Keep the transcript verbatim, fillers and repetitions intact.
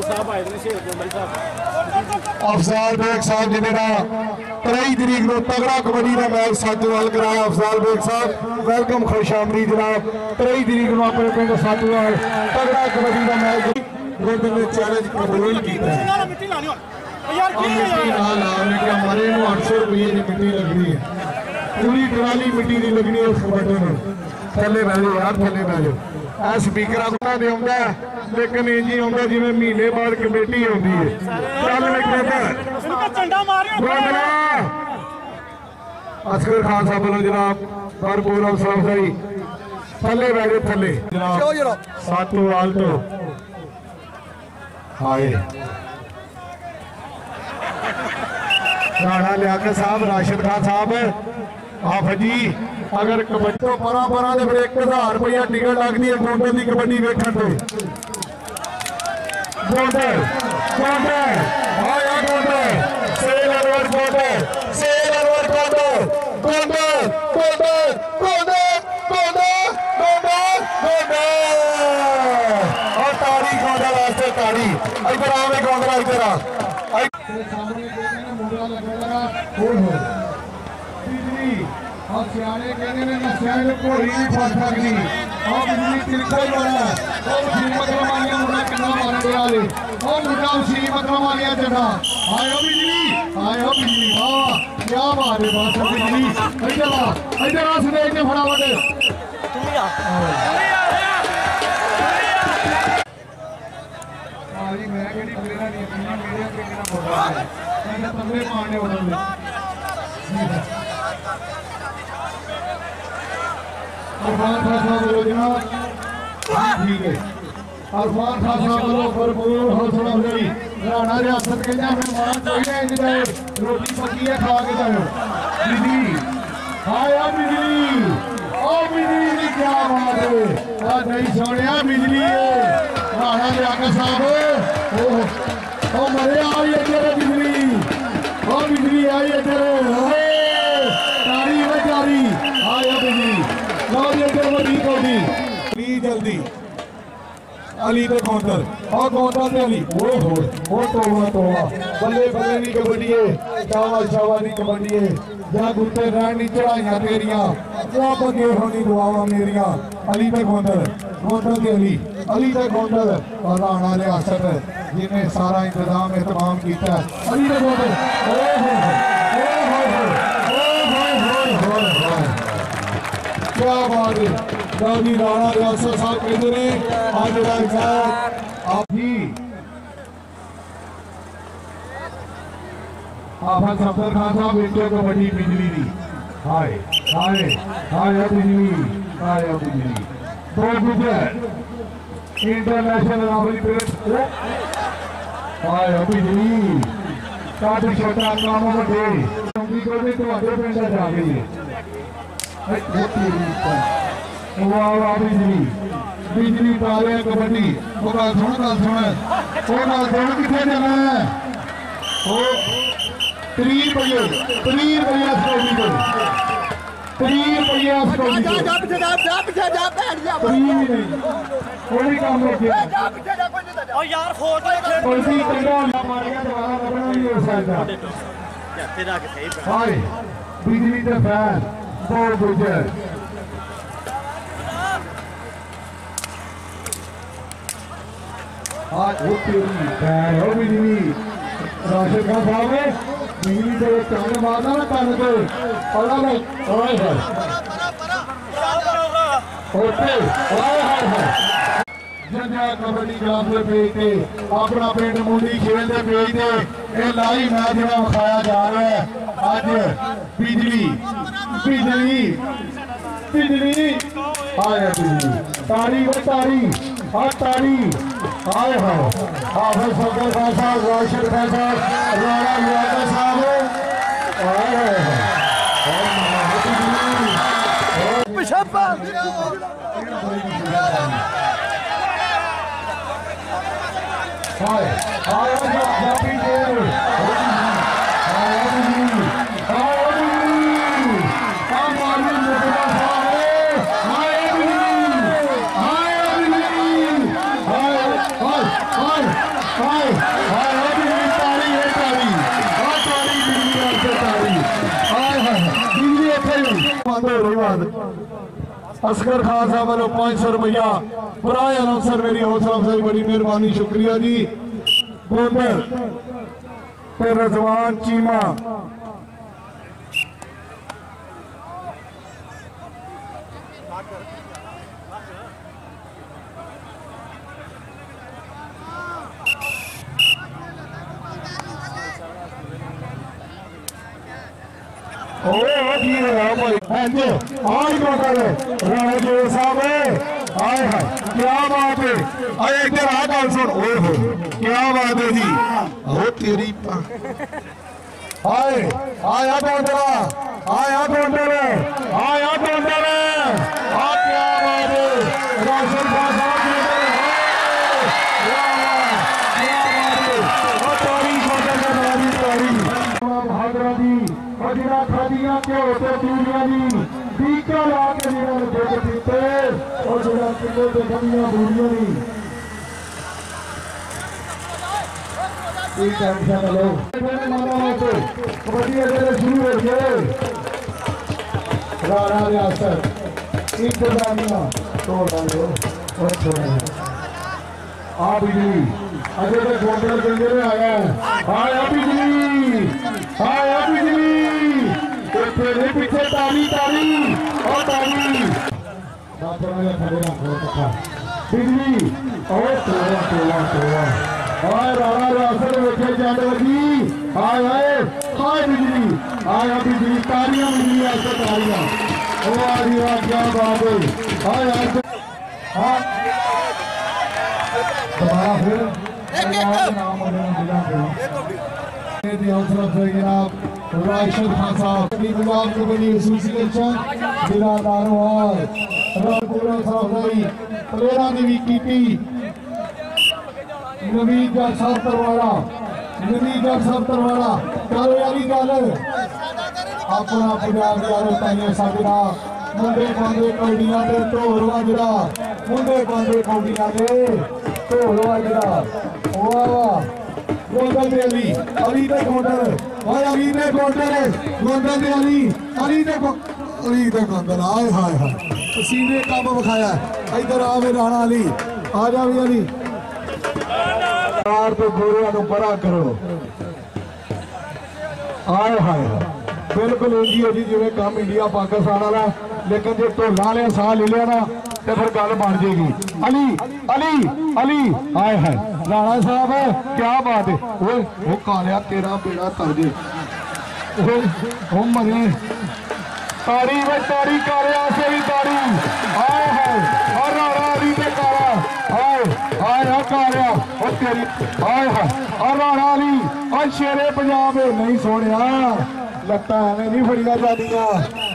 Afzal bag साहब जिन्हें तेई तरीक को तगड़ा कबड्डी का मैच सातूवाल कराया। अफजाल बेग साहब वेलकम, खुश आमदीद जनाब। तेई तरीक को अपने पिंड सातूवाल तगड़ा कबड्डी का मैच ने चैलेंज कबूल किया। हमारे अठ सौ रुपये की मिट्टी लगनी है, पूरी ट्राली मिट्टी की लगनी है उस कबड्डी में। थले बह जाओ यार, थले बह जाओ। आ स्पीकर आता लेकिन इंज ही आता जिवें महीने बाद कमेटी आती है। चल असगर खान साहब वालों जनाब भरपूर हौसला अफजाई। थले बह जाओ, थले जनाब सातूवाल तो हाय राणा लियाकत साहब, राशिद खान साहब, आप जी अगर कबड्डी तो परा परा दे फिर एक हजार रुपया टिकट लगती है गोंडल की कबड्डी वेखण ते। गोंडल गोंडल आया गोंडल सेल अनवर गोंडल सेल अनवर गोंडल गोंडल गोंडल गोंडल गोंडल गोंडल गोंडल और ताड़ी गोंडल वास्ते ताड़ी। इधर आवे गोंडल, इधर आ सामने देखना मुंडा लगेगा हो हो बिजली और सियाने कहने में नशा में कोई नहीं फंस सकती। और बिजली तिरकोल वाला और श्रीमत रमानिया मुंडा कितना मारने वाले और मुंडा श्रीमत रमानिया चढ़ा। आयो बिजली, आयो बिजली, वाह क्या बात है, बात है बिजली। इधर आ, इधर आ सुने इधर फटाफट आज मैं केड़ी मेरा नहीं मेरा मेरे पे कितना बोला है मैं तमले मारने वाला हूं। अरफान खान साहब बोलो जनाब, ठीक है। अरफान खान साहब बोलो भरपूर हौसला अफजाई। राणा रियासत के जा मैं मां कोई नहीं जाए, रोटी पकी है खा के जाओ। बिजली आया बिजली, ओ बिजली की क्या बात है, आ नहीं सोनिया बिजली है। राणा लियाकत साहब ओ ओ मरे आई इधर बिजली, ओ बिजली आई इधर तारी है तारी आया बिजली। लो इधर बड़ी कोडी प्लीज जल्दी अली पे काउंटर और काउंटर पे अली। ओ हो ओ तोवा तोवा बल्ले बल्ले नी कबड्डी है, शाबाश शाबाश नी कबड्डी है। जा गुत्ते रहन नी चढ़ाइयां तेरियां क्या बगे होनी दुआवां मेरियां। अली पे काउंटर काउंटर पे अली अली पे काउंटर और राणा रियासत जिन्हें सारा इंतजाम एहतमाम किया। अली पे काउंटर ओ हो हो क्या बात है। गांधी राणा रियासत साहब कहते हैं आज आप ही आफा सफदर खान साहब इंडिया कबड्डी बिजली दी। हाय हाय हाय बिजली, हाय बिजली दो गुजर इंटरनेशनल रावली प्लेट हाय बिजली काफी छोटा काम बड़े उम्मीद करते तो अगले पिंड जा गई है। वाह वाह बिजली बिजली पाले कबड्डी वो गाल सुन गाल सुन वो गाल सुन कितने जाना है वो तीन रुपये तीन रुपये स्टोरी को तीन रुपये स्टोरी को जा पीछे जा जा पीछे जा बैठ जा तीन कोई काम नहीं किया और यार फोड़ ले कोई कंडा मारेगा दोबारा लगना नहीं हो सकता। तेरा के सही हाय बिजली का फैन दो गुजर आज वो तेरी फैन हो बिजली। राशिद खान साहब ने बिजली से चांद मारना ना कान को अलग ओए है ओके ओए है जंजा कबड्डी ग्राउंड पे भेजते अपना पिंड मुंडी खेलते भेजते ये लाइव मैच जरा खाया जा रहा है। आज बिजली बिजली बिजली आया बिजली तारी वो तारी हाँ तारी आए हो हाफिज सफदर खान साहब, राशिद खान साहब, राणा लियाकत साहब आए हैं। हाय हाय हाय बिजली इतने बंद हो रही बात असगर खान साहब वालों पाँच सौ रुपया पुराए अनाउंसर मेरी हौसला अफजाई बड़ी मेहरबानी शुक्रिया जी गोंदर पे रजवान चीमा क्या बात है इधर आ गल सुन ओहो क्या बात है जी ओ तेरी आए आया टोंडला आया टोंडल आया टोंडल आ क्या बात है रोशन साहब भागरा दी वजीरा खादियां के होते दूरियां दी टीका ला के निराल दुध पीते और जरा किलो ते खमियां बूरियां दी एक टेंशन लो मानो तो कबड्डी अगले शुरू हो गए राणा रियासत इंतजामिया तोड़ डालो और छोड़ा आ बिजली अजय तक गोंडल गंगे में आया आया बिजली आया बिजली तेरे पीछे ताली ताली और ताली बिजली और तोड़ा तोड़ा तोड़ा और राणा रियासत वेखे जंड लगी हाय हाय हाय बिजली आया बिजली तालियां बिजली आस्ते तालियां ओ आ रही क्या बात है हाय हाय दोबारा फिर जनाब राशिद खान साहब पंजाब कबड्डी एसोसिएशन जिला नारवाल प्लेयरां दी भी कीती नवीद जट साहब तरवाड़ा नवीद जट साहब तरवाड़ा गल वाली गल अपना पंजाब यारो ताइयां साडा मुंडे पांदे कौडियां ते ढोल वजदा मुंडे पांदे कौडियां ते ढोल वजदा वाह वाह गोंडल दे अली अली दे गोंडल भाई अली दे गोंडल गोंडल दे अली अली दे अली दे गोंडल आए हाय हाय पसीने कब विखाया इधर आ वे राणा अली आ जा भी अली यार तो गोरियां नु बड़ा करो आए हाय बिल्कुल इंजी है जी जिवें काम इंडिया पाकिस्तान वाला लेकिन जो ढोला वाले साह ले लिया ना तो फिर गल बन जाएगी अली अली अली आए है राणा साहब क्या बात है ओए वो कालिया तेरा बेड़ा तरजे ओ मरे तारी वे तारी कालिया से भी तारी आए है और राणा अली ते काला आए आए कालिया और तेरी आए है और राणा अली और शेरे पंजाब नहीं सोनिया लत्तां एवें नहीं फड़िया जादियां